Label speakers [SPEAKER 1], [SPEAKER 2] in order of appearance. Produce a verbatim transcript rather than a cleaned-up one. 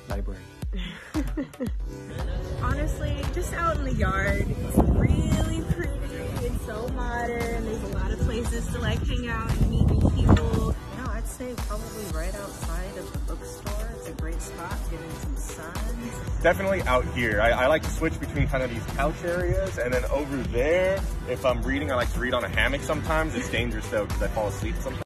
[SPEAKER 1] library?
[SPEAKER 2] Honestly, just out in the yard. It's really pretty. It's so modern. There's a lot of places to like hang out and meet new people.
[SPEAKER 3] No, I'd say probably right outside of the bookstore. It's a great spot, getting some sun.
[SPEAKER 4] Definitely out here. I, I like to switch between kind of these couch areas, and then over there, if I'm reading, I like to read on a hammock sometimes. It's dangerous though because I fall asleep sometimes.